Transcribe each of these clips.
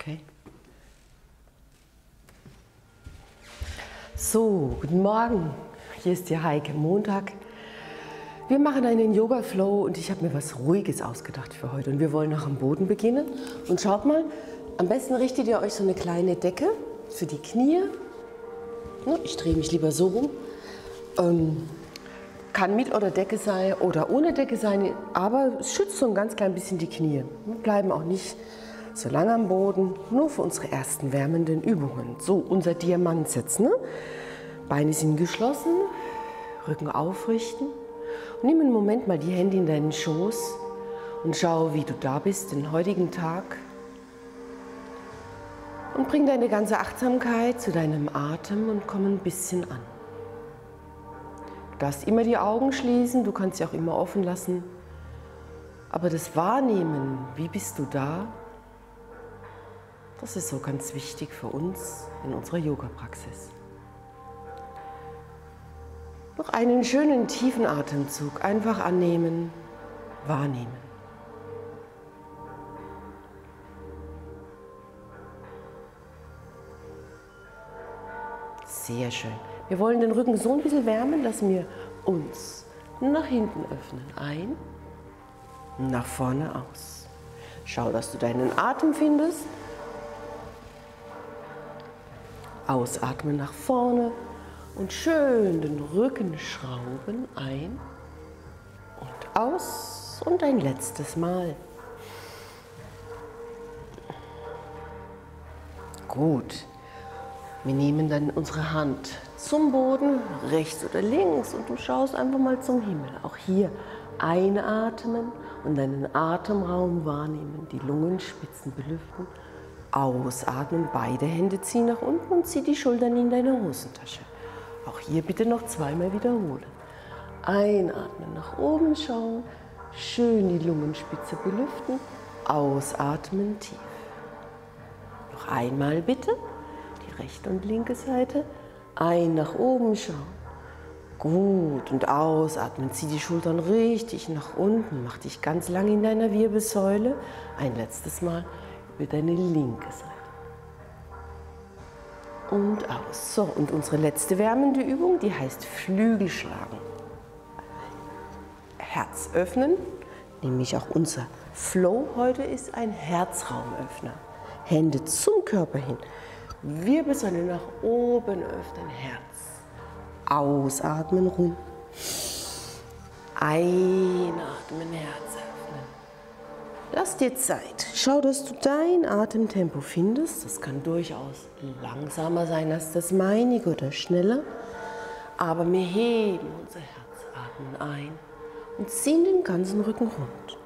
Okay. So, guten Morgen. Hier ist die Heike, Montag. Wir machen einen Yoga-Flow und ich habe mir was Ruhiges ausgedacht für heute. Und wir wollen noch am Boden beginnen. Und schaut mal, am besten richtet ihr euch so eine kleine Decke für die Knie. Ich drehe mich lieber so rum. Kann mit oder Decke sein oder ohne Decke sein, aber es schützt so ein ganz klein bisschen die Knie. Wir bleiben auch nicht so lange am Boden, nur für unsere ersten wärmenden Übungen. So, unser Diamantsitz. Beine sind geschlossen, Rücken aufrichten. Und nimm einen Moment mal die Hände in deinen Schoß und schau, wie du da bist den heutigen Tag. Und bring deine ganze Achtsamkeit zu deinem Atem und komm ein bisschen an. Du darfst immer die Augen schließen, du kannst sie auch immer offen lassen. Aber das Wahrnehmen, wie bist du da, das ist so ganz wichtig für uns in unserer Yoga-Praxis. Noch einen schönen tiefen Atemzug, einfach annehmen, wahrnehmen. Sehr schön. Wir wollen den Rücken so ein bisschen wärmen, dass wir uns nach hinten öffnen. Ein, nach vorne aus. Schau, dass du deinen Atem findest. Ausatmen nach vorne und schön den Rücken schrauben. Ein und aus und ein letztes Mal. Gut. Wir nehmen dann unsere Hand zum Boden, rechts oder links, und du schaust einfach mal zum Himmel. Auch hier einatmen und deinen Atemraum wahrnehmen, die Lungenspitzen belüften. Ausatmen, beide Hände ziehen nach unten und zieh die Schultern in deine Hosentasche. Auch hier bitte noch zweimal wiederholen. Einatmen, nach oben schauen, schön die Lungenspitze belüften. Ausatmen, tief. Noch einmal bitte. Rechte und linke Seite. Ein, nach oben schauen. Gut, und ausatmen. Zieh die Schultern richtig nach unten. Mach dich ganz lang in deiner Wirbelsäule. Ein letztes Mal über deine linke Seite. Und aus. So, und unsere letzte wärmende Übung, die heißt Flügelschlagen. Herz öffnen, nämlich auch unser Flow heute ist ein Herzraumöffner. Hände zum Körper hin. Wirbelsäule nach oben öffnen, Herz. Ausatmen, rund. Einatmen, Herz öffnen. Lass dir Zeit. Schau, dass du dein Atemtempo findest. Das kann durchaus langsamer sein als das meinige oder schneller. Aber wir heben unser Herz, atmen ein und ziehen den ganzen Rücken rund.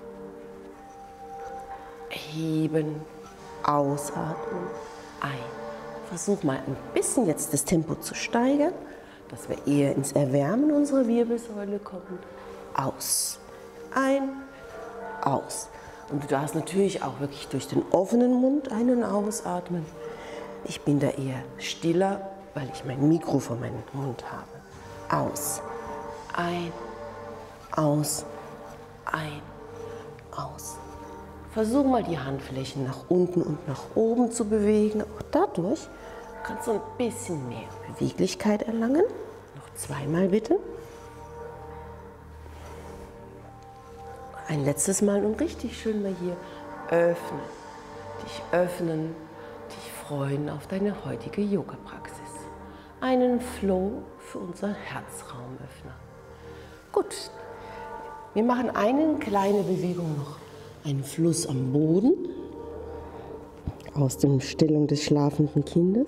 Heben, ausatmen. Ein. Versuch mal ein bisschen jetzt das Tempo zu steigern, dass wir eher ins Erwärmen unserer Wirbelsäule kommen. Aus. Ein. Aus. Und du darfst natürlich auch wirklich durch den offenen Mund ein- und ausatmen. Ich bin da eher stiller, weil ich mein Mikro vor meinem Mund habe. Aus. Ein. Aus. Ein. Aus. Versuch mal die Handflächen nach unten und nach oben zu bewegen. Auch dadurch kannst du ein bisschen mehr Beweglichkeit erlangen. Noch zweimal bitte. Ein letztes Mal und richtig schön mal hier öffnen, dich freuen auf deine heutige Yoga-Praxis. Einen Flow für unseren Herzraumöffner. Gut, wir machen eine kleine Bewegung noch. Ein Fluss am Boden aus der Stellung des schlafenden Kindes.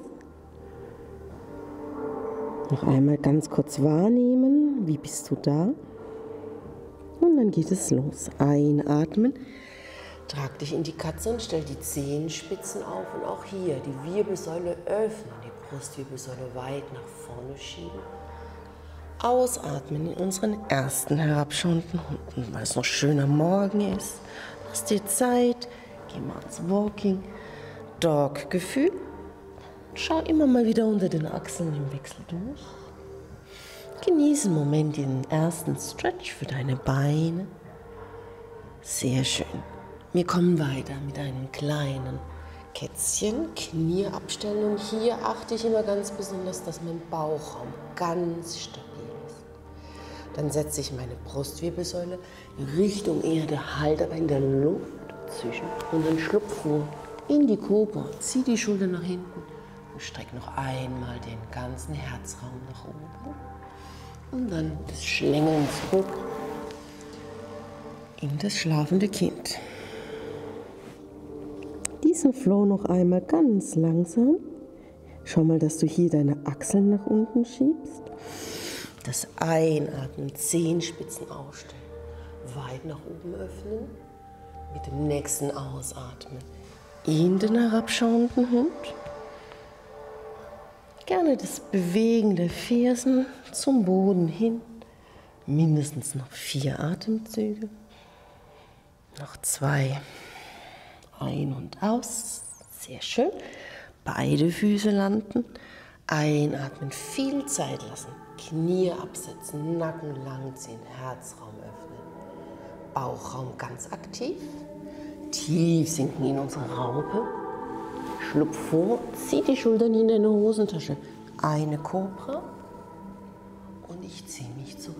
Noch einmal ganz kurz wahrnehmen, wie bist du da? Und dann geht es los. Einatmen, trag dich in die Katze und stell die Zehenspitzen auf und auch hier die Wirbelsäule öffnen, die Brustwirbelsäule weit nach vorne schieben. Ausatmen in unseren ersten herabschauenden Hund, weil es noch schöner Morgen ist. Lass dir Zeit, geh mal ins Walking Dog Gefühl. Schau immer mal wieder unter den Achseln im Wechsel durch. Genieße einen Moment den ersten Stretch für deine Beine. Sehr schön. Wir kommen weiter mit einem kleinen Kätzchen, Knie abstellen, und hier achte ich immer ganz besonders, dass mein Bauchraum ganz stabil ist. Dann setze ich meine Brustwirbelsäule Richtung Erde, halte aber in der Luft zwischen und dann schlupf vor in die Kobra, zieh die Schulter nach hinten und streck noch einmal den ganzen Herzraum nach oben und dann das Schlängeln zurück in das schlafende Kind. Diesen Flow noch einmal ganz langsam. Schau mal, dass du hier deine Achseln nach unten schiebst. Das Einatmen, Zehenspitzen aufstellen, weit nach oben öffnen. Mit dem nächsten Ausatmen in den herabschauenden Hund. Gerne das Bewegen der Fersen zum Boden hin. Mindestens noch 4 Atemzüge. Noch 2. Ein und aus. Sehr schön. Beide Füße landen. Einatmen, viel Zeit lassen. Knie absetzen, Nacken langziehen, Herzraum öffnen. Bauchraum ganz aktiv. Tief sinken in unsere Raupe. Schlupf vor, zieh die Schultern in deine Hosentasche. Eine Kobra. Und ich ziehe mich zurück.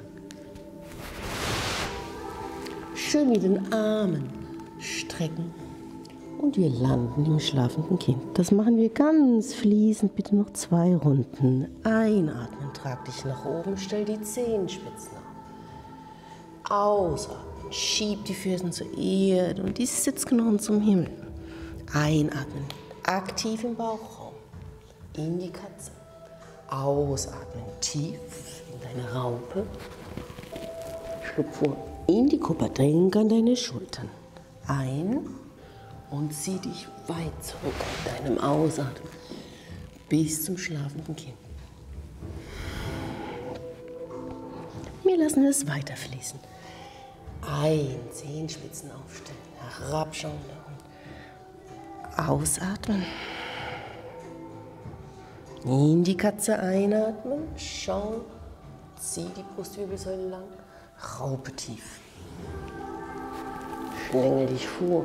Schön mit den Armen strecken. Und wir landen im schlafenden Kind. Das machen wir ganz fließend. Bitte noch 2 Runden. Einatmen, trag dich nach oben, stell die Zehenspitzen auf. Ausatmen, schieb die Fersen zur Erde und die Sitzknochen zum Himmel. Einatmen, aktiv im Bauchraum, in die Katze. Ausatmen, tief in deine Raupe. Schlupf vor, in die Kobra, denk an deine Schultern. Ein. Und zieh dich weit zurück mit deinem Ausatmen bis zum schlafenden Kind. Wir lassen es weiterfließen. Zehenspitzen aufstellen, herabschauen und ausatmen. In die Katze einatmen, schauen, zieh die Brustwirbelsäule lang, Raupe tief. Schlängel dich vor.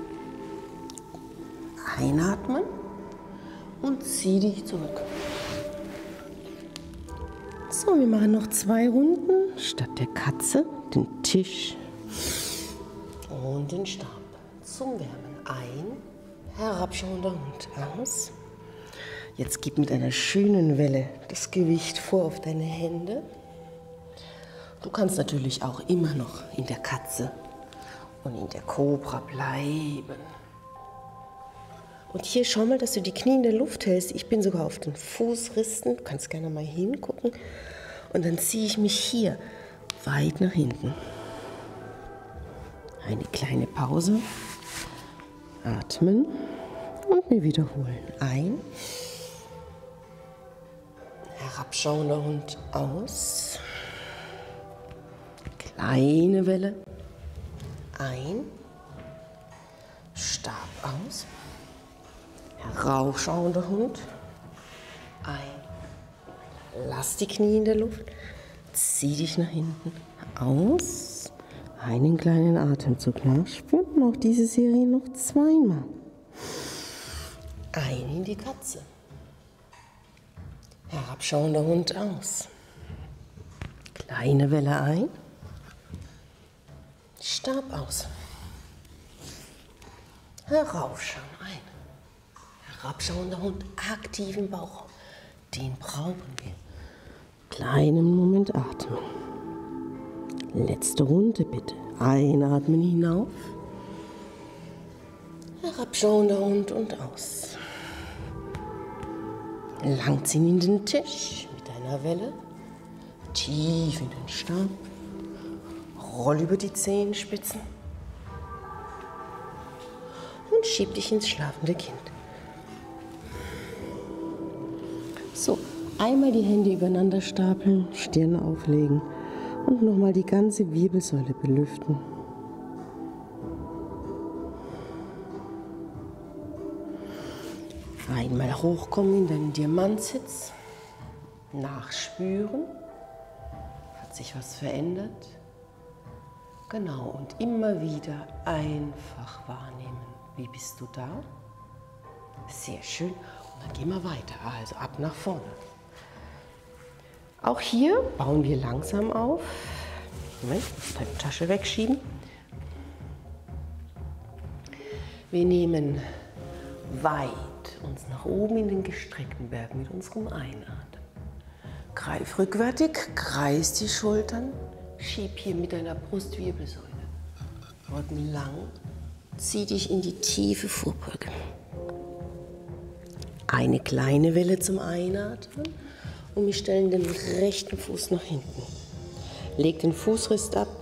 Einatmen und zieh dich zurück. So, wir machen noch 2 Runden. Statt der Katze den Tisch und den Stab. Zum Wärmen ein, herabschauender Hund aus. Jetzt gib mit einer schönen Welle das Gewicht vor auf deine Hände. Du kannst natürlich auch immer noch in der Katze und in der Kobra bleiben. Und hier schau mal, dass du die Knie in der Luft hältst. Ich bin sogar auf den Fußristen. Du kannst gerne mal hingucken. Und dann ziehe ich mich hier weit nach hinten. Eine kleine Pause. Atmen und wir wiederholen. Ein. Herabschauender Hund aus. Kleine Welle. Ein. Stab aus. Heraufschauender Hund. Ein. Lass die Knie in der Luft. Zieh dich nach hinten. Aus. Einen kleinen Atemzug nachspüren. Und auch diese Serie noch 2-mal. Ein in die Katze. Herabschauender Hund aus. Kleine Welle ein. Stab aus. Heraufschauen ein. Herabschauender Hund, aktiv im Bauch. Den brauchen wir. Kleinen Moment atmen. Letzte Runde bitte. Einatmen hinauf. Herabschauender Hund und aus. Langziehen in den Tisch mit einer Welle. Tief in den Stab. Roll über die Zehenspitzen. Und schieb dich ins schlafende Kind. So, einmal die Hände übereinander stapeln, Stirn auflegen und nochmal die ganze Wirbelsäule belüften. Einmal hochkommen in deinen Diamantsitz, nachspüren, hat sich was verändert? Genau, und immer wieder einfach wahrnehmen. Wie bist du da? Sehr schön. Und dann gehen wir weiter. Also ab nach vorne. Auch hier bauen wir langsam auf. Moment, ich muss deine Tasche wegschieben. Wir nehmen weit uns nach oben in den gestreckten Berg mit unserem Einatmen. Greif rückwärtig, kreis die Schultern, schieb hier mit deiner Brustwirbelsäule. Rücken lang, zieh dich in die tiefe Vorbeuge. Eine kleine Welle zum Einatmen und wir stellen den rechten Fuß nach hinten. Leg den Fußrist ab.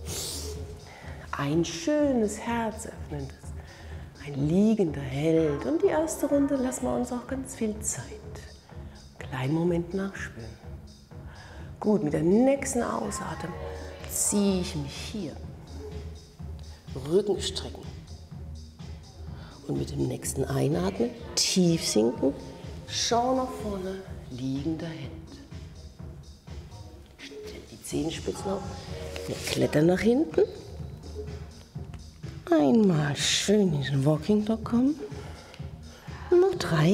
Ein schönes herzöffnendes, ein liegender Held. Und die erste Runde lassen wir uns auch ganz viel Zeit. Kleinen Moment nachspüren. Gut, mit dem nächsten Ausatmen ziehe ich mich hier. Rücken strecken. Und mit dem nächsten Einatmen tief sinken. Schau nach vorne, liegender Held. Stell die Zehenspitzen auf. Wir klettern nach hinten. Einmal schön in den Walking Dog kommen. Noch 3,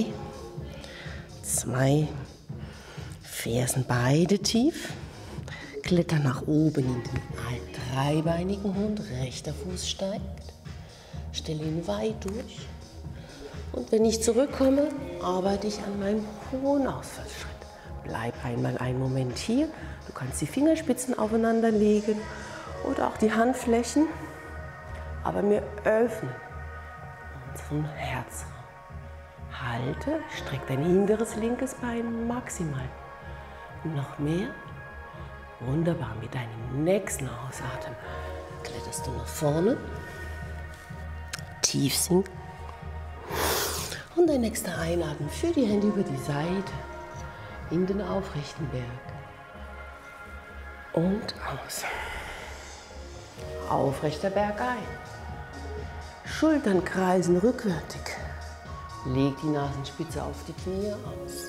2, Fersen beide tief. Klettern nach oben in den dreibeinigen Hund. Rechter Fuß steigt. Stelle ihn weit durch. Und wenn ich zurückkomme, arbeite ich an meinem hohen Ausfallschritt. Bleib einmal einen Moment hier. Du kannst die Fingerspitzen aufeinander legen oder auch die Handflächen. Aber wir öffnen unseren Herzraum. Halte, streck dein hinteres linkes Bein maximal. Noch mehr. Wunderbar. Mit deinem nächsten Ausatmen kletterst du nach vorne. Tief sinken. Und dein nächster Einatmen. Führ die Hände über die Seite in den aufrechten Berg. Und aus. Aufrechter Berg ein. Schultern kreisen rückwärtig. Leg die Nasenspitze auf die Knie aus.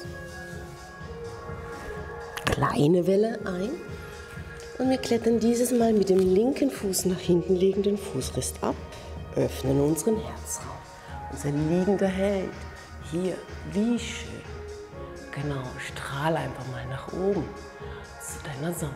Kleine Welle ein. Und wir klettern dieses Mal mit dem linken Fuß nach hinten, legen den Fußrist ab, öffnen unseren Herzraum. Unser liegender Held. Hier, wie schön. Genau, strahl einfach mal nach oben zu deiner Sonne.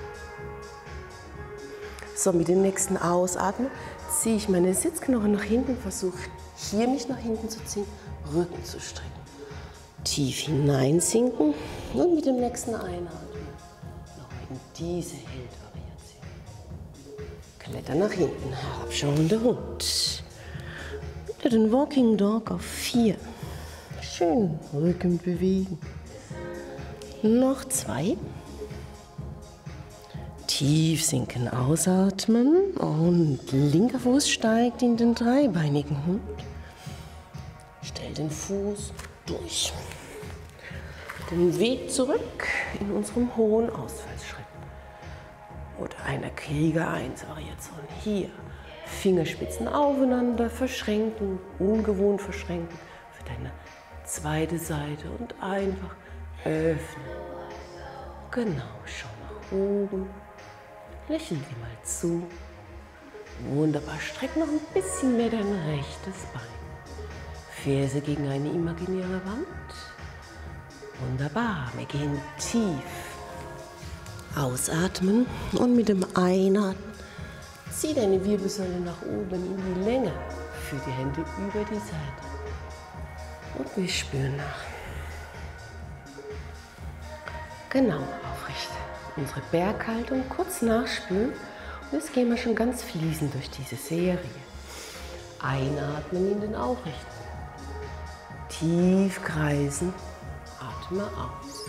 So, mit dem nächsten Ausatmen ziehe ich meine Sitzknochen nach hinten, versuche hier mich nach hinten zu ziehen, Rücken zu strecken. Tief hineinsinken und mit dem nächsten Einatmen noch in diese Heldvariation. Kletter nach hinten, herabschauender Hund. Wieder den Walking Dog auf 4. Schön Rücken bewegen. Noch 2. Tief sinken, ausatmen und linker Fuß steigt in den dreibeinigen Hund. Stell den Fuß durch. Den Weg zurück in unserem hohen Ausfallschritt. Oder einer Krieger 1 Variation. Hier Fingerspitzen aufeinander verschränken, ungewohnt verschränken für deine zweite Seite und einfach öffnen. Genau, schau nach oben. Lächeln dir mal zu. Wunderbar. Streck noch ein bisschen mehr dein rechtes Bein. Ferse gegen eine imaginäre Wand. Wunderbar. Wir gehen tief. Ausatmen und mit dem Einatmen zieh deine Wirbelsäule nach oben in die Länge. Führ die Hände über die Seite. Und wir spüren nach. Genau, aufrecht. Unsere Berghaltung kurz nachspüren und jetzt gehen wir schon ganz fließend durch diese Serie. Einatmen in den Aufrechten. Tief kreisen, atme aus.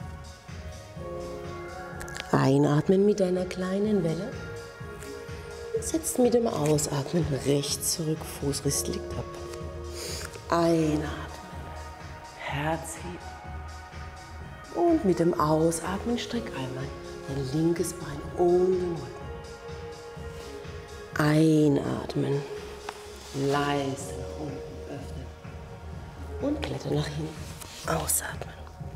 Einatmen mit einer kleinen Welle. Setzt mit dem Ausatmen rechts zurück, Fußrist liegt ab. Einatmen, Herz heben. Und mit dem Ausatmen streck einmal dein linkes Bein um den Rücken. Einatmen, leise nach unten öffnen und kletter nach hinten. Ausatmen.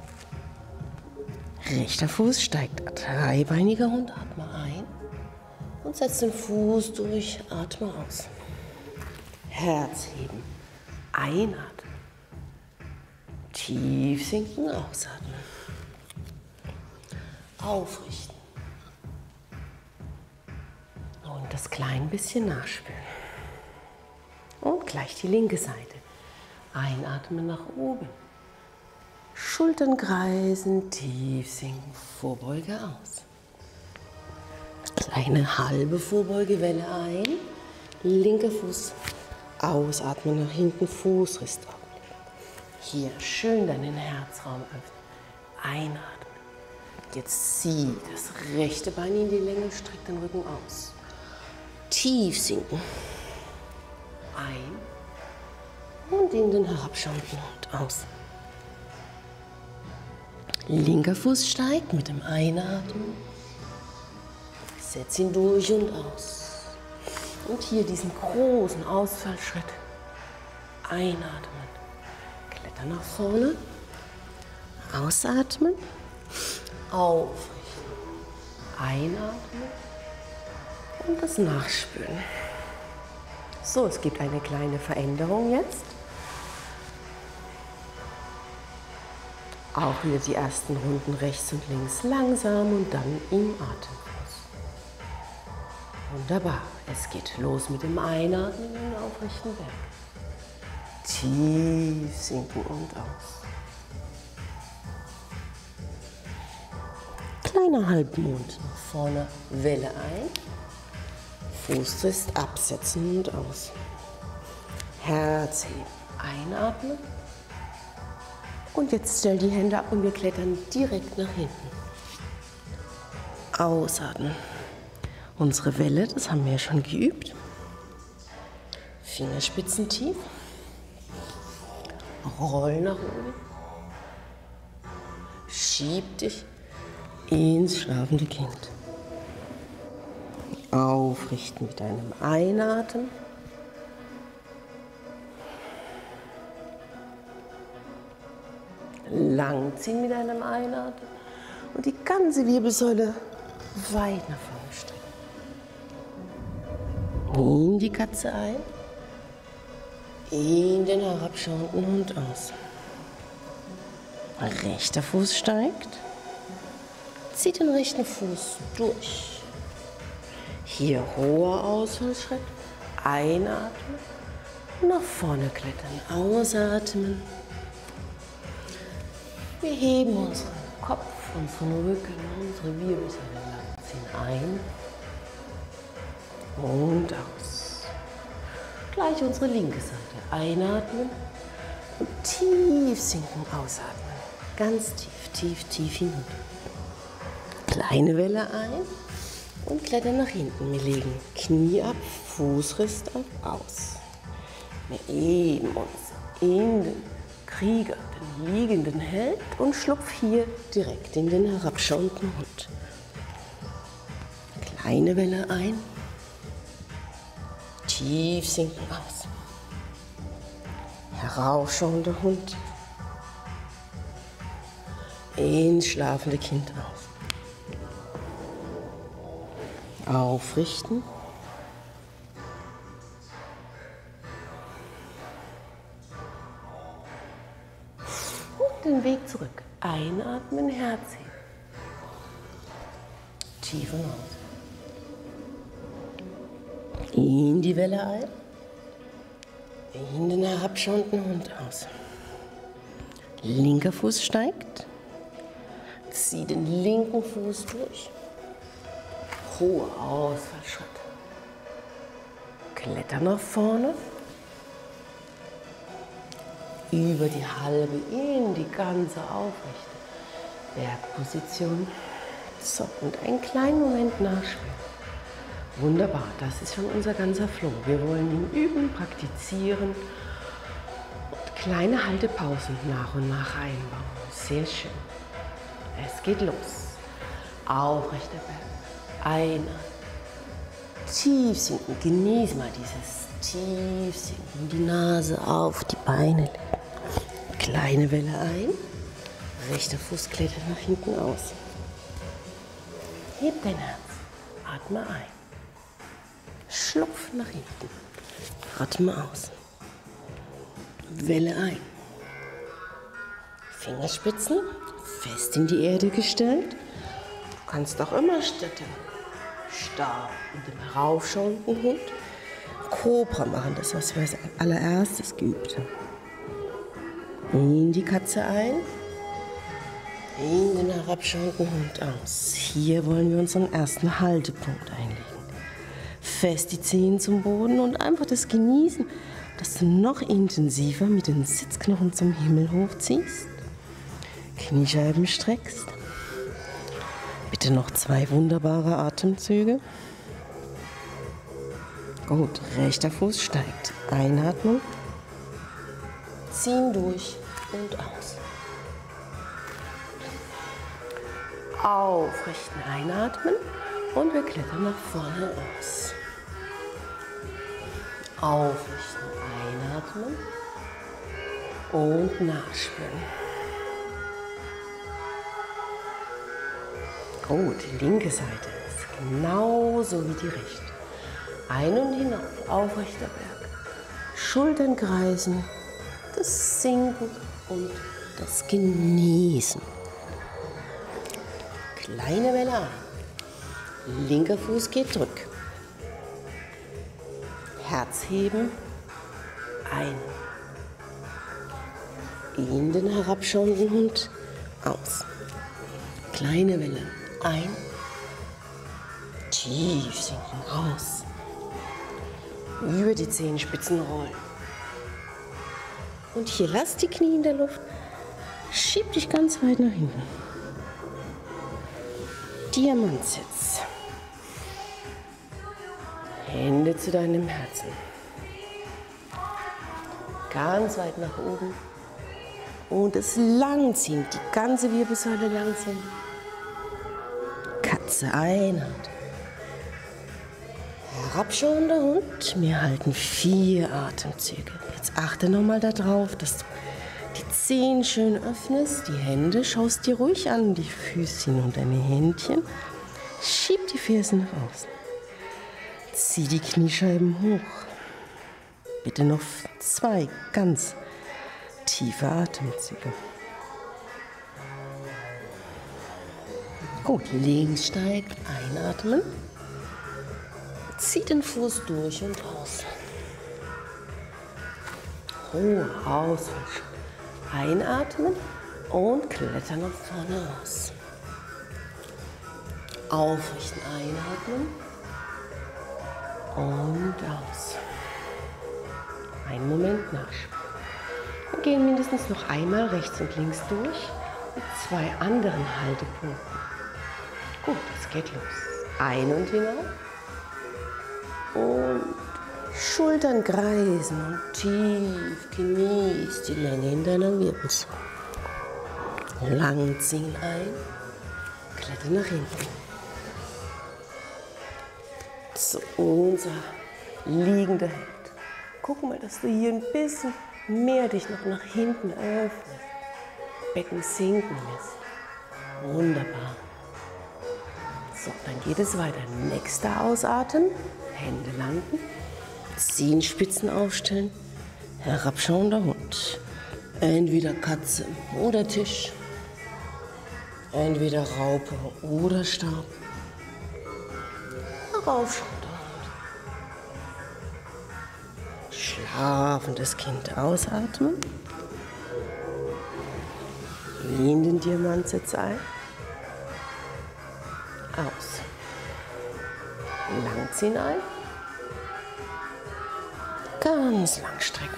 Rechter Fuß steigt, dreibeiniger Hund, atme ein und setz den Fuß durch, atme aus. Herz heben, einatmen. Tief sinken, ausatmen. Aufrichten. Und das klein bisschen nachspülen. Und gleich die linke Seite. Einatmen nach oben. Schultern kreisen, tief sinken, Vorbeuge aus. Kleine halbe Vorbeugewelle ein. Linker Fuß ausatmen nach hinten, Fußrist auf. Hier schön deinen Herzraum öffnen. Einatmen. Jetzt zieh das rechte Bein in die Länge, streck den Rücken aus. Tief sinken. Ein und in den herabschauenden Hund aus. Linker Fuß steigt mit dem Einatmen. Setz ihn durch und aus. Und hier diesen großen Ausfallschritt. Einatmen. Kletter nach vorne. Ausatmen. Aufrichten. Einatmen. Und das Nachspülen. So, es gibt eine kleine Veränderung jetzt. Auch wieder die ersten Runden rechts und links langsam und dann im Atemfluss. Wunderbar. Es geht los mit dem Einatmen und aufrichten weg. Tief sinken und aus. Kleiner Halbmond nach vorne, Welle ein. Fußrist absetzen und aus. Herz heben. Einatmen. Und jetzt stell die Hände ab und wir klettern direkt nach hinten. Ausatmen. Unsere Welle, das haben wir ja schon geübt. Fingerspitzen tief. Roll nach oben. Schieb dich ins schlafende Kind. Aufrichten mit einem Einatmen. Langziehen mit einem Einatmen und die ganze Wirbelsäule weit nach vorne strecken. In die Katze ein, in den herabschauenden Hund aus. Rechter Fuß steigt, zieht den rechten Fuß durch. Hier hoher Ausfallschritt, einatmen, nach vorne klettern, ausatmen. Wir heben unseren Kopf, unseren Rücken, unsere Wirbelsäule lang. Ziehen ein und aus. Gleich unsere linke Seite. Einatmen und tief sinken, ausatmen. Ganz tief, tief, tief hinunter. Kleine Welle ein und klettern nach hinten. Wir legen Knie ab, Fußrist auf, aus. Wir heben uns in den Krieger, den liegenden Held und schlupf hier direkt in den herabschauenden Hund. Kleine Welle ein, tief sinken aus. Heraufschauender Hund, ins schlafende Kind aus. Aufrichten. Den Weg zurück. Einatmen, Herz heben. Tief und aus. In die Welle ein. In den herabschauenden Hund aus. Linker Fuß steigt. Zieh den linken Fuß durch. Hoher Ausfallschritt. Kletter nach vorne. Über die halbe in die ganze aufrechte Bergposition. So, und einen kleinen Moment nachspielen. Wunderbar, das ist schon unser ganzer Flow. Wir wollen ihn üben, praktizieren und kleine Haltepausen nach und nach einbauen. Sehr schön. Es geht los. Aufrechter Berg. Einatmen. Tief sinken. Genieß mal dieses Tiefsinken. Die Nase auf die Beine legen. Kleine Welle ein, rechter Fuß klettert nach hinten aus. Heb dein Herz, atme ein, schlupf nach hinten, atme aus. Welle ein, Fingerspitzen fest in die Erde gestellt. Du kannst auch immer statt dem Stab und dem heraufschauenden Hund Kobra machen, das was wir als allererstes geübt haben. In die Katze ein, in den herabschauenden Hund aus. Hier wollen wir unseren ersten Haltepunkt einlegen. Fest die Zehen zum Boden und einfach das genießen, dass du noch intensiver mit den Sitzknochen zum Himmel hochziehst. Kniescheiben streckst. Bitte noch 2 wunderbare Atemzüge. Gut, rechter Fuß steigt. Einatmen. Ziehen durch und aus. Aufrichten, einatmen und wir klettern nach vorne aus. Aufrichten, einatmen und nachspüren. Gut, die linke Seite ist genauso wie die rechte. Ein- und hinauf, aufrechter Berg. Schultern kreisen, das Sinken und das Genießen. Kleine Welle ein. Linker Fuß geht zurück. Herz heben. Ein. In den herabschauenden Hund. Aus. Kleine Welle. Ein. Tief sinken. Aus. Über die Zehenspitzen rollen. Und hier lass die Knie in der Luft. Schieb dich ganz weit nach hinten. Diamantsitz. Hände zu deinem Herzen. Ganz weit nach oben. Und es langziehen, die ganze Wirbelsäule langziehen. Katze einatmen. Herabschauender Hund. Wir halten 4 Atemzüge. Jetzt achte nochmal darauf, dass du die Zehen schön öffnest, die Hände, schaust dir ruhig an, die Füßchen und deine Händchen. Schieb die Fersen nach außen. Zieh die Kniescheiben hoch. Bitte noch 2 ganz tiefe Atemzüge. Gut, links steigt, einatmen. Zieh den Fuß durch und aus. Hohe Ausfallschritt. Einatmen und klettern nach vorne aus. Aufrichten, einatmen und aus. Einen Moment nachspüren. Wir gehen mindestens noch einmal rechts und links durch mit 2 anderen Haltepunkten. Gut, es geht los. Ein- und hinauf. Und Schultern kreisen und tief genießt die Länge in deiner Wirbelsäule. Lang ziehen ein, klettern nach hinten. So, unser liegender Held. Guck mal, dass du hier ein bisschen mehr dich noch nach hinten öffnest. Becken sinken lässt. Wunderbar. So, dann geht es weiter. Nächster Ausatmen, Hände landen. Zehenspitzen aufstellen, herabschauender Hund. Entweder Katze oder Tisch, entweder Raupe oder Stab. Heraufschauender Hund. Schlafendes Kind ausatmen. In den Diamantsitz ein. Aus. Langziehen ein. Ganz lang strecken.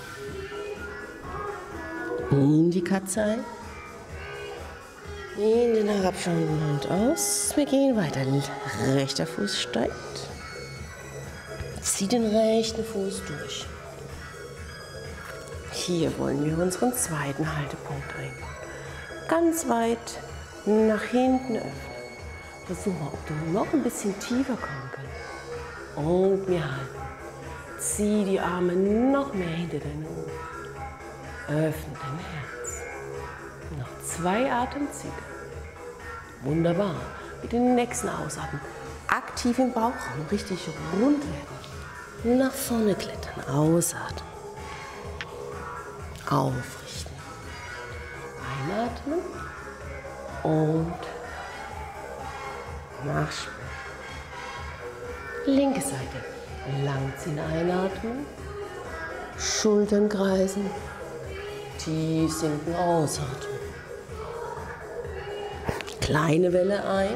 In die Katze ein. In den herabschauenden Hund aus. Wir gehen weiter. Rechter Fuß steigt. Zieh den rechten Fuß durch. Hier wollen wir unseren zweiten Haltepunkt einbauen. Ganz weit nach hinten öffnen. Versuch mal, ob du noch ein bisschen tiefer kommen kannst. Und wir halten. Zieh die Arme noch mehr hinter deine Ohren. Öffne dein Herz. Noch 2 Atemzüge. Wunderbar. Mit dem nächsten Ausatmen aktiv im Bauchraum richtig rund werden. Nach vorne klettern. Ausatmen. Aufrichten. einatmen und nachspüren. Linke Seite. Langziehen, einatmen. Schultern kreisen. Tief sinken, ausatmen. Kleine Welle ein.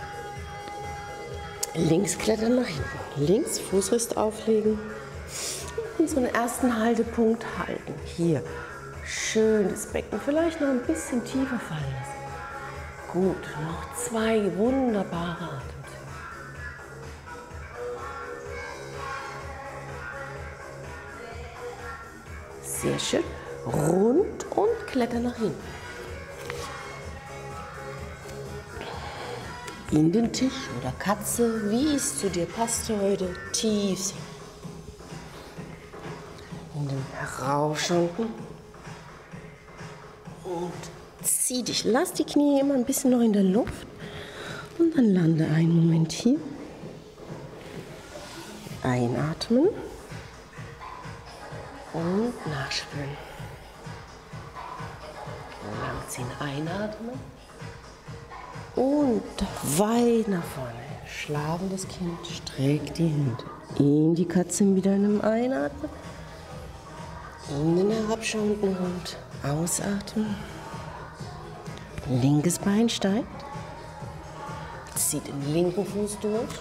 Links klettern nach hinten. Links Fußrest auflegen. Unseren ersten Haltepunkt halten. Hier. Schön das Becken vielleicht noch ein bisschen tiefer fallen lassen. Gut. Noch 2 wunderbare Atemzüge. Sehr schön. Rund und kletter nach hinten. In den Tisch oder Katze, wie es zu dir passt heute, tief sinken. In den heraufschauenden. Und zieh dich. Lass die Knie immer ein bisschen noch in der Luft. Und dann lande einen Moment hier. Einatmen. Und nachspüren. Langziehen, einatmen. Und weit nach vorne. Schlafendes Kind, streck die Hände. In die Katze mit einem Einatmen. In den herabschauenden Hund. Ausatmen. Linkes Bein steigt. Zieh den linken Fuß durch.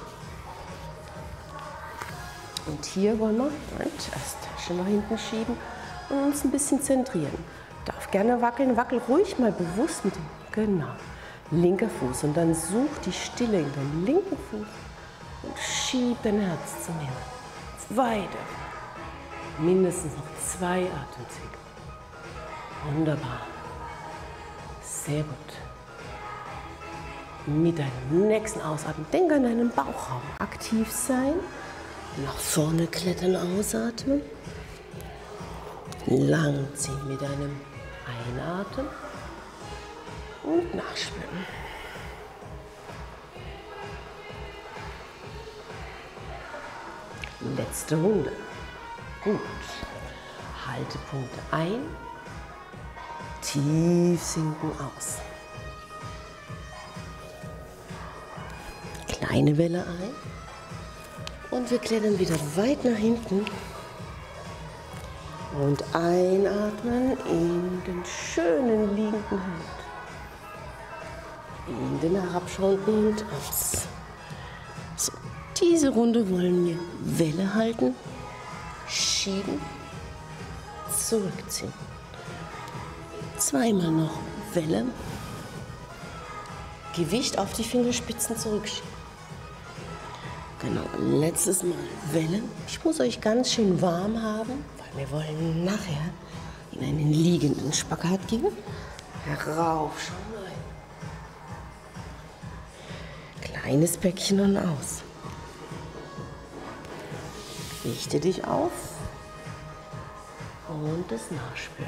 Und hier wollen wir erst Tasche nach hinten schieben und uns ein bisschen zentrieren. Darf gerne wackeln, wackel ruhig mal bewusst mit dem, genau, linker Fuß. Und dann such die Stille in deinem linken Fuß und schieb dein Herz zum Himmel. Weiter. Mindestens noch 2 Atemzüge. Wunderbar. Sehr gut. Mit deinem nächsten Ausatmen, denk an deinen Bauchraum. Aktiv sein. Nach vorne klettern, ausatmen. Langziehen mit einem Einatmen und nachspüren. Letzte Runde. Gut. Haltepunkte ein. Tief sinken aus. Kleine Welle ein. Und wir klettern wieder weit nach hinten. Und einatmen in den schönen liegenden Hund. In den herabschauenden Hund aus. So, diese Runde wollen wir Welle halten, schieben, zurückziehen. Zweimal noch Welle. Gewicht auf die Fingerspitzen zurückschieben. Genau, letztes Mal Welle. Ich muss euch ganz schön warm haben, weil wir wollen nachher in einen liegenden Spagat gehen. Heraufschauen rein. Kleines Bäckchen und aus. Richte dich auf und das Nachspüren.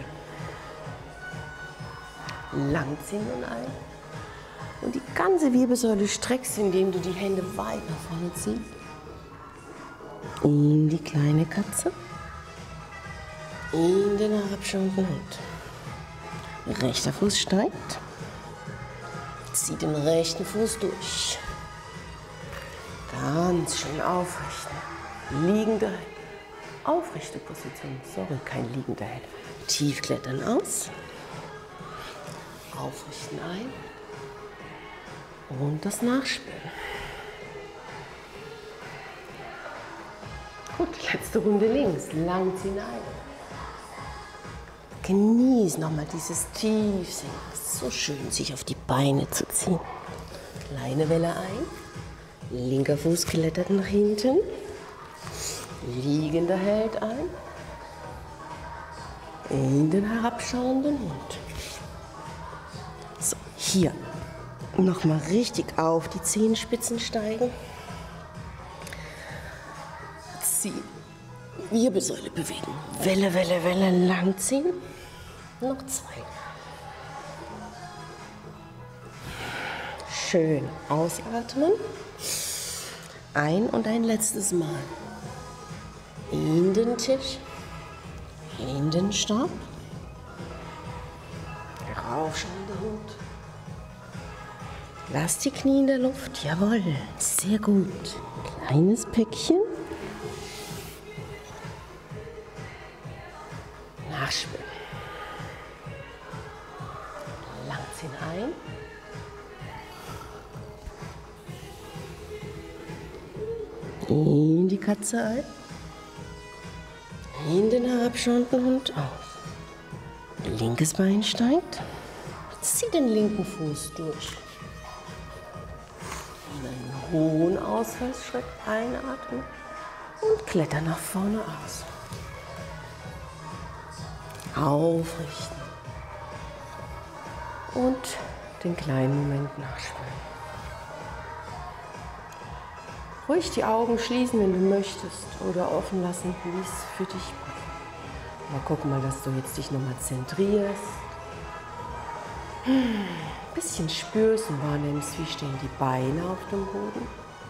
Langziehen und ein. Und die ganze Wirbelsäule streckst, indem du die Hände weit nach vorne ziehst. In die kleine Katze. In den herabschauenden Hund. Rechter Fuß steigt. Zieh den rechten Fuß durch. Ganz schön aufrichten. Liegende, aufrechte Position. Sorry, kein liegender Held. Tief klettern aus. Aufrichten ein. Und das Nachspüren. Gut, letzte Runde links. Langziehen ein. Genieß nochmal dieses Tiefsinken. So schön, sich auf die Beine zu ziehen. Kleine Welle ein. Linker Fuß klettert nach hinten. Liegender hält ein. In den herabschauenden Hund. So, hier. Nochmal richtig auf die Zehenspitzen steigen. Ziehen. Wirbelsäule bewegen. Welle, Welle, Welle, langziehen. Noch 2. Schön ausatmen. Ein und ein letztes Mal. In den Tisch. In den Stab. Aufschauender Hund. Lass die Knie in der Luft. Jawohl, sehr gut. Kleines Päckchen. Nachspülen. Langziehen ein. In die Katze ein. In den herabschauenden Hund aus. Linkes Bein steigt. Zieh den linken Fuß durch. In einen hohen Ausfallschritt einatmen und kletter nach vorne aus. Aufrichten. Und den kleinen Moment nachspüren. Ruhig die Augen schließen, wenn du möchtest, oder offen lassen, wie es für dich passt. Aber guck mal, dass du jetzt dich nochmal zentrierst. Ein bisschen spürst und wahrnimmst, wie stehen die Beine auf dem Boden.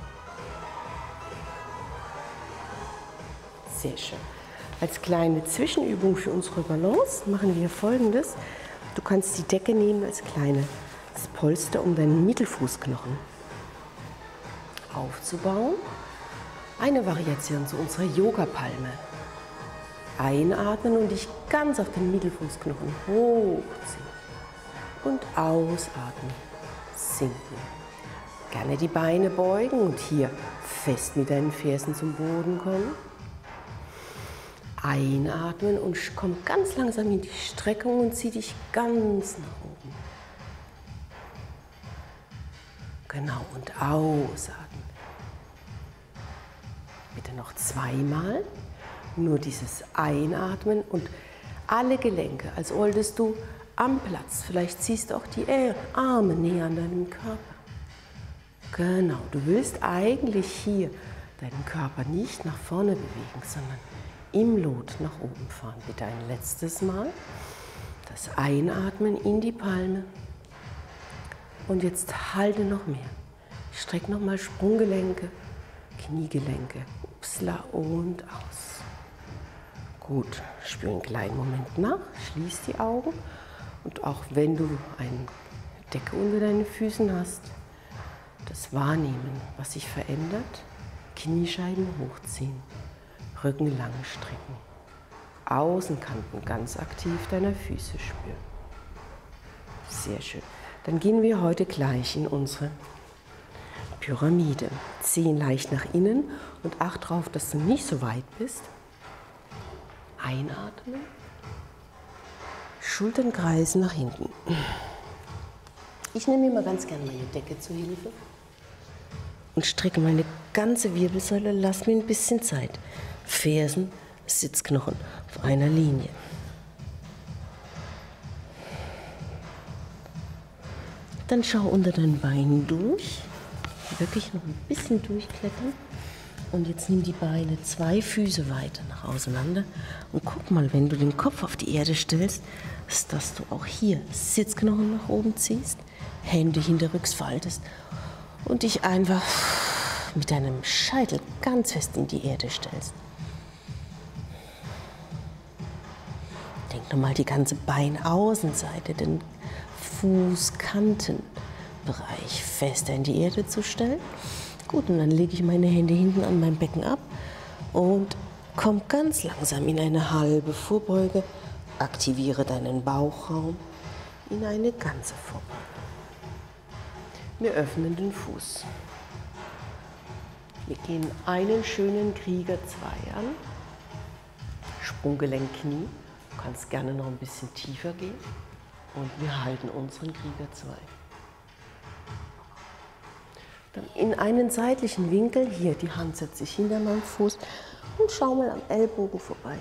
Sehr schön. Als kleine Zwischenübung für unsere Balance machen wir Folgendes. Du kannst die Decke nehmen als kleines Polster um deinen Mittelfußknochen aufzubauen. Eine Variation zu unserer Yoga-Palme. Einatmen und dich ganz auf den Mittelfußknochen hochziehen. Und ausatmen, sinken. Gerne die Beine beugen und hier fest mit deinen Fersen zum Boden kommen. Einatmen und komm ganz langsam in die Streckung und zieh dich ganz nach oben. Genau, und ausatmen. Bitte noch zweimal. Nur dieses Einatmen und alle Gelenke, als wolltest du am Platz. Vielleicht ziehst du auch die Arme näher an deinem Körper. Genau, du willst eigentlich hier deinen Körper nicht nach vorne bewegen, sondern im Lot nach oben fahren. Bitte ein letztes Mal. Das Einatmen in die Palme. Und jetzt halte noch mehr. Streck nochmal Sprunggelenke, Kniegelenke. Upsla und aus. Gut, spür einen kleinen Moment nach. Schließ die Augen. Und auch wenn du eine Decke unter deinen Füßen hast, das Wahrnehmen, was sich verändert. Kniescheiben hochziehen. Rücken lang strecken. Außenkanten ganz aktiv deiner Füße spüren. Sehr schön. Dann gehen wir heute gleich in unsere Pyramide. Zehen leicht nach innen und acht darauf, dass du nicht so weit bist. Einatmen. Schultern kreisen nach hinten. Ich nehme mir mal ganz gerne meine Decke zur Hilfe und strecke meine ganze Wirbelsäule. Lass mir ein bisschen Zeit. Fersen, Sitzknochen auf einer Linie. Dann schau unter deinen Beinen durch. Wirklich noch ein bisschen durchklettern. Und jetzt nimm die Beine 2 Füße weiter nach auseinander. Und guck mal, wenn du den Kopf auf die Erde stellst, dass du auch hier Sitzknochen nach oben ziehst, Hände hinterrücks faltest und dich einfach mit deinem Scheitel ganz fest in die Erde stellst. Denk nochmal die ganze Beinaußenseite, den Fußkantenbereich fester in die Erde zu stellen. Gut, und dann lege ich meine Hände hinten an mein Becken ab und komm ganz langsam in eine halbe Vorbeuge. Aktiviere deinen Bauchraum in eine ganze Vorbeuge. Wir öffnen den Fuß. Wir gehen einen schönen Krieger 2 an. Sprunggelenk, Knie. Du kannst gerne noch ein bisschen tiefer gehen. Und wir halten unseren Krieger 2. Dann in einen seitlichen Winkel, hier die Hand setze ich hinter meinem Fuß und schau mal am Ellbogen vorbei.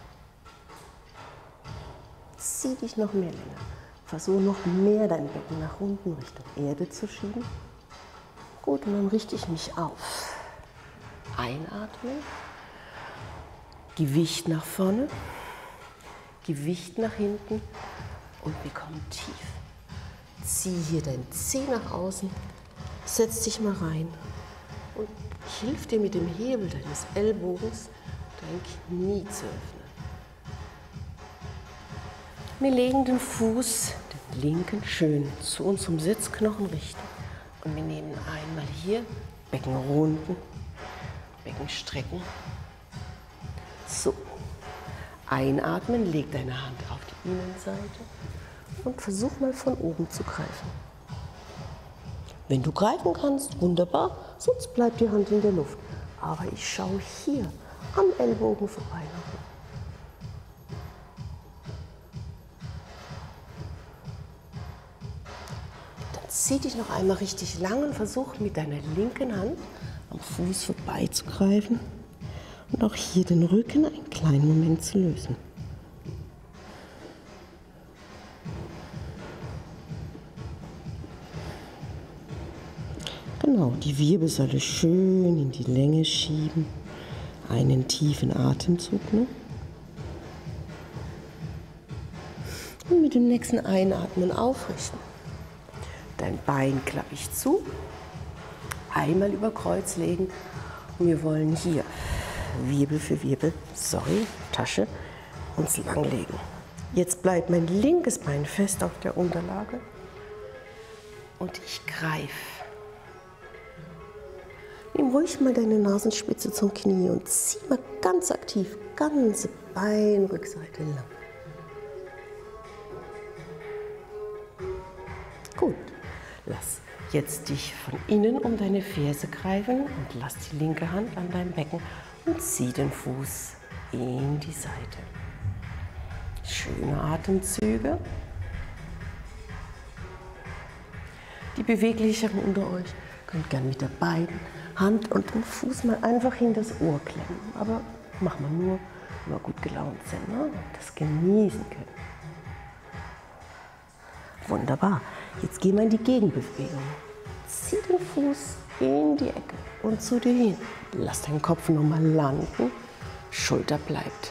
Zieh dich noch mehr länger. Versuche noch mehr dein Becken nach unten Richtung Erde zu schieben. Gut, und dann richte ich mich auf. Einatmen. Gewicht nach vorne. Gewicht nach hinten. Und wir kommen tief. Zieh hier dein Zeh nach außen. Setz dich mal rein. Und ich hilf dir mit dem Hebel deines Ellbogens, dein Knie zu öffnen. Wir legen den Fuß, linken schön zu unserem Sitzknochen richten. Und wir nehmen einmal hier Becken runden, Becken strecken. So, einatmen, leg deine Hand auf die Innenseite und versuch mal von oben zu greifen. Wenn du greifen kannst, wunderbar, sonst bleibt die Hand in der Luft. Aber ich schaue hier am Ellbogen vorbei nach oben. Zieh dich noch einmal richtig lang und versuch mit deiner linken Hand am Fuß vorbeizugreifen und auch hier den Rücken einen kleinen Moment zu lösen. Genau, die Wirbelsäule schön in die Länge schieben, einen tiefen Atemzug noch. Und mit dem nächsten Einatmen aufrichten. Dein Bein klappe ich zu, einmal über Kreuz legen und wir wollen hier Wirbel für Wirbel, Tasche, uns langlegen. Jetzt bleibt mein linkes Bein fest auf der Unterlage und ich greife. Nimm ruhig mal deine Nasenspitze zum Knie und zieh mal ganz aktiv, ganze Beinrückseite lang. Gut. Lass jetzt dich von innen um deine Ferse greifen und lass die linke Hand an deinem Becken und zieh den Fuß in die Seite. Schöne Atemzüge. Die Beweglichen unter euch könnt gerne mit der beiden Hand und dem Fuß mal einfach in das Ohr klemmen. Aber machen wir nur, wenn wir gut gelaunt sind, ne? Und das genießen können. Wunderbar. Jetzt gehen wir in die Gegenbewegung. Zieh den Fuß in die Ecke und zu dir hin. Lass deinen Kopf nochmal landen. Schulter bleibt.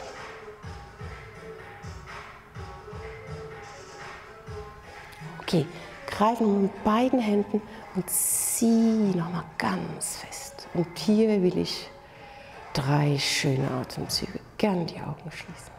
Okay, greifen mit beiden Händen und zieh nochmal ganz fest. Und hier will ich 3 schöne Atemzüge. Gern die Augen schließen.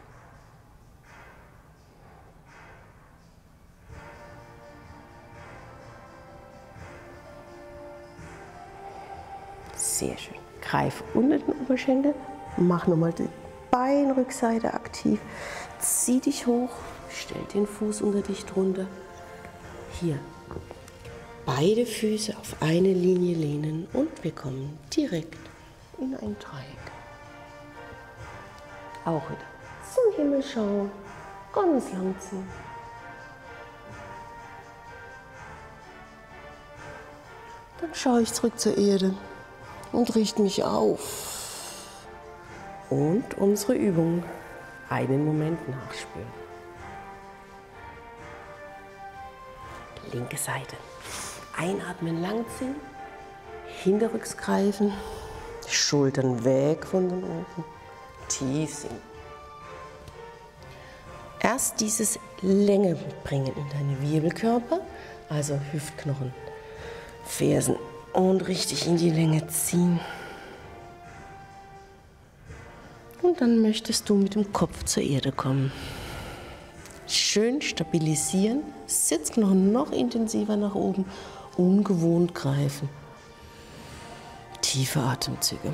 Sehr schön. Greif unter den Oberschenkel, mach nochmal die Beinrückseite aktiv, zieh dich hoch, stell den Fuß unter dich drunter. Hier, beide Füße auf eine Linie lehnen und wir kommen direkt in ein Dreieck. Auch wieder zum Himmel schauen, ganz lang ziehen. Dann schaue ich zurück zur Erde und richte mich auf. Und unsere Übung einen Moment nachspüren. Linke Seite. Einatmen, langziehen, hinterrücks greifen, Schultern weg von den Ohren, tief sinken. Erst dieses Länge bringen in deine Wirbelkörper, also Hüftknochen, Fersen und richtig in die Länge ziehen. Und dann möchtest du mit dem Kopf zur Erde kommen. Schön stabilisieren, Sitzknochen noch intensiver nach oben, ungewohnt greifen. Tiefe Atemzüge.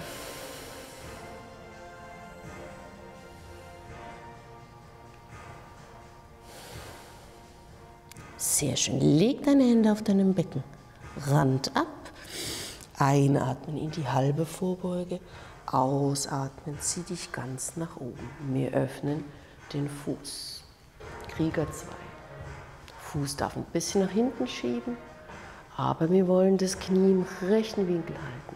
Sehr schön. Leg deine Hände auf deinem Becken. Rand ab. Einatmen in die halbe Vorbeuge. Ausatmen, zieh dich ganz nach oben. Wir öffnen den Fuß. Krieger 2. Fuß darf ein bisschen nach hinten schieben, aber wir wollen das Knie im rechten Winkel halten.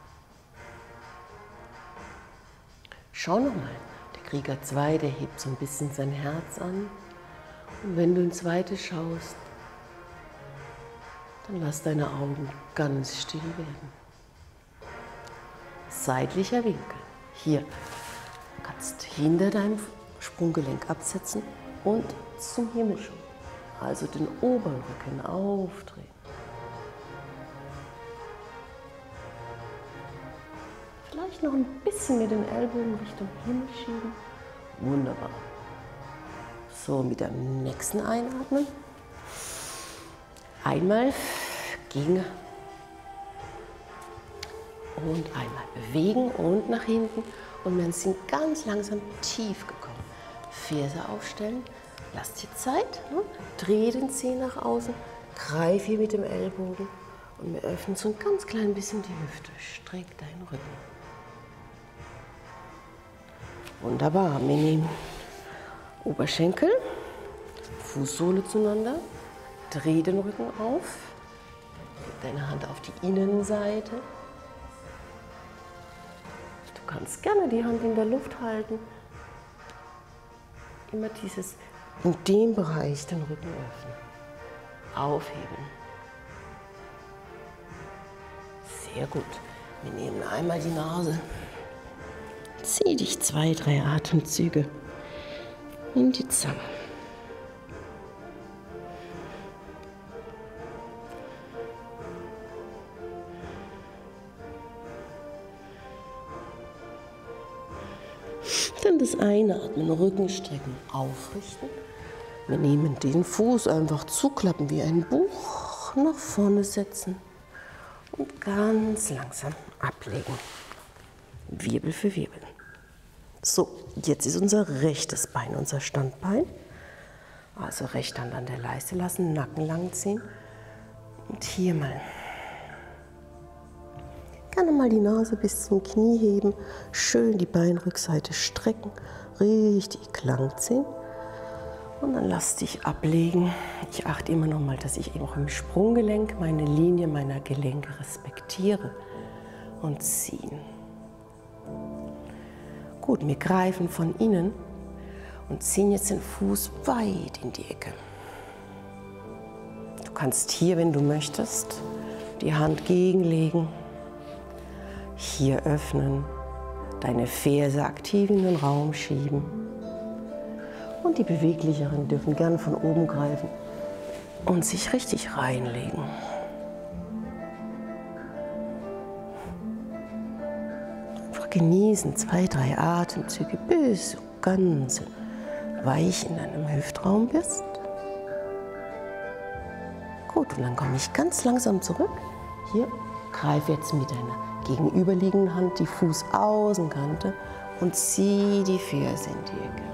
Schau nochmal, der Krieger 2, der hebt so ein bisschen sein Herz an. Und wenn du ins Weite schaust, dann lass deine Augen ganz still werden. Seitlicher Winkel. Hier kannst du hinter deinem Sprunggelenk absetzen und zum Himmel schauen. Also den Oberrücken aufdrehen. Vielleicht noch ein bisschen mit den Ellbogen Richtung Himmel schieben. Wunderbar. So, mit dem nächsten Einatmen Einmal gegen und einmal bewegen und nach hinten. Und wir sind ganz langsam tief gekommen. Ferse aufstellen, lass dir Zeit, ne? Dreh den Zeh nach außen, greif hier mit dem Ellbogen und wir öffnen so ein ganz klein bisschen die Hüfte. Streck deinen Rücken. Wunderbar, wir nehmen Oberschenkel, Fußsohle zueinander, dreh den Rücken auf, leg deine Hand auf die Innenseite. Du kannst gerne die Hand in der Luft halten. Immer dieses, in dem Bereich den Rücken öffnen. Aufheben. Sehr gut. Wir nehmen einmal die Nase. Zieh dich 2, 3 Atemzüge in die Zange. Dann das Einatmen, Rücken strecken, aufrichten. Wir nehmen den Fuß einfach zuklappen wie ein Buch, nach vorne setzen und ganz langsam ablegen. Wirbel für Wirbel. So, jetzt ist unser rechtes Bein, unser Standbein. Also rechte Hand an der Leiste lassen, Nacken lang ziehen und hier mal. Gerne mal die Nase bis zum Knie heben, schön die Beinrückseite strecken, richtig lang ziehen und dann lass dich ablegen. Ich achte immer noch mal, dass ich eben auch im Sprunggelenk meine Linie meiner Gelenke respektiere und ziehen. Gut, wir greifen von innen und ziehen jetzt den Fuß weit in die Ecke. Du kannst hier, wenn du möchtest, die Hand gegenlegen. Hier öffnen, deine Ferse aktiv in den Raum schieben. Und die Beweglicheren dürfen gern von oben greifen und sich richtig reinlegen. Einfach genießen, 2, 3 Atemzüge, bis du ganz weich in deinem Hüftraum bist. Gut, und dann komme ich ganz langsam zurück. Hier, greif jetzt mit deiner gegenüberliegenden Hand die Fußaußenkante und zieh die Ferse in die Ecke.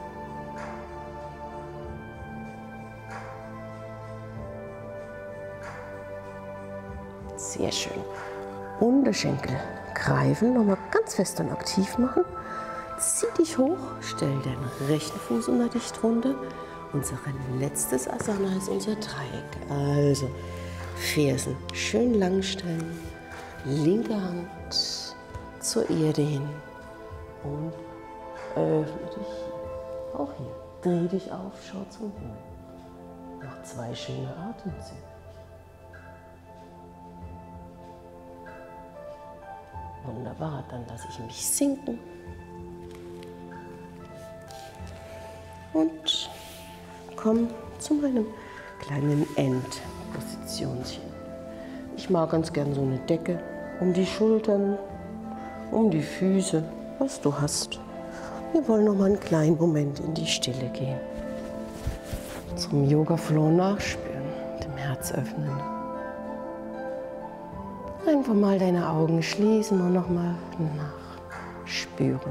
Sehr schön. Unterschenkel greifen, nochmal ganz fest und aktiv machen. Zieh dich hoch, stell deinen rechten Fuß unter dich drunter. Unser letztes Asana ist unser Dreieck. Also Fersen schön lang stellen. Linke Hand zur Erde hin und öffne dich. Auch hier. Dreh dich auf, schau zum Himmel. Noch 2 schöne Atemzüge. Wunderbar, dann lasse ich mich sinken. Und komm zu meinem kleinen Endpositionchen. Ich mag ganz gern so eine Decke um die Schultern, um die Füße, was du hast. Wir wollen noch mal einen kleinen Moment in die Stille gehen. Zum Yoga Flow nachspüren, dem Herz öffnen. Einfach mal deine Augen schließen und noch mal nachspüren.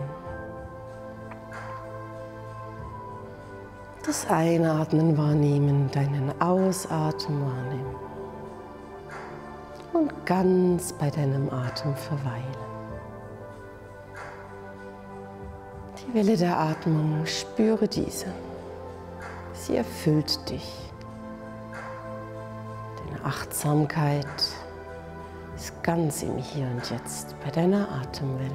Das Einatmen wahrnehmen, deinen Ausatmen wahrnehmen. Und ganz bei deinem Atem verweilen. Die Welle der Atmung, spüre diese. Sie erfüllt dich. Deine Achtsamkeit ist ganz im Hier und Jetzt bei deiner Atemwelle.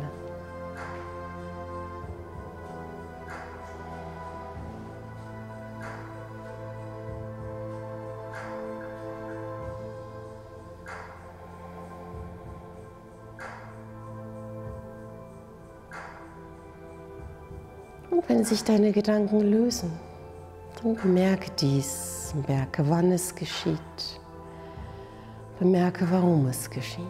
Und wenn sich deine Gedanken lösen, dann bemerke dies, bemerke, wann es geschieht, bemerke, warum es geschieht.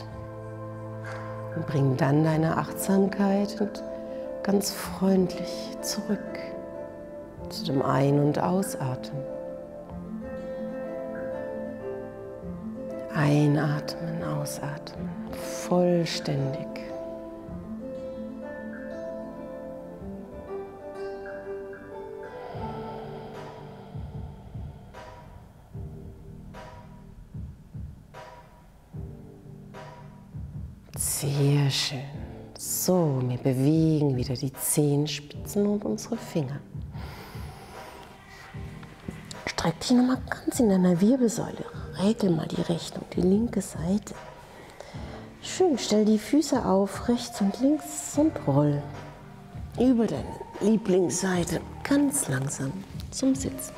Und bring dann deine Achtsamkeit und ganz freundlich zurück zu dem Ein- und Ausatmen. Einatmen, ausatmen, vollständig. Sehr schön. So, wir bewegen wieder die Zehenspitzen und unsere Finger. Streck dich nochmal ganz in deiner Wirbelsäule. Regel mal die rechte und die linke Seite. Schön, stell die Füße auf, rechts und links und roll über deine Lieblingsseite ganz langsam zum Sitzen.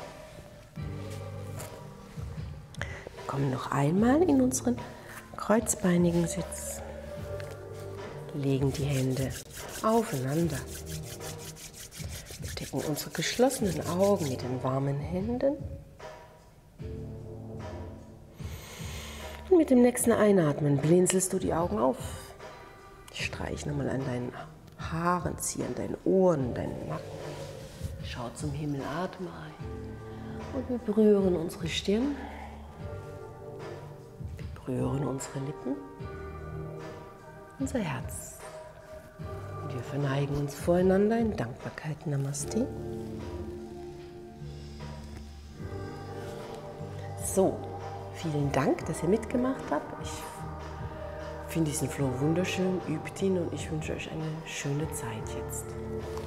Wir kommen noch einmal in unseren kreuzbeinigen Sitz. Legen die Hände aufeinander. Wir decken unsere geschlossenen Augen mit den warmen Händen. Und mit dem nächsten Einatmen blinzelst du die Augen auf. Streich nochmal an deinen Haaren, zieh an deinen Ohren, deinen Nacken. Schau zum Himmel, atme ein. Und wir berühren unsere Stirn. Wir berühren unsere Lippen. Unser Herz. Und wir verneigen uns voreinander in Dankbarkeit. Namaste. So, vielen Dank, dass ihr mitgemacht habt. Ich finde diesen Flow wunderschön, übt ihn und ich wünsche euch eine schöne Zeit jetzt.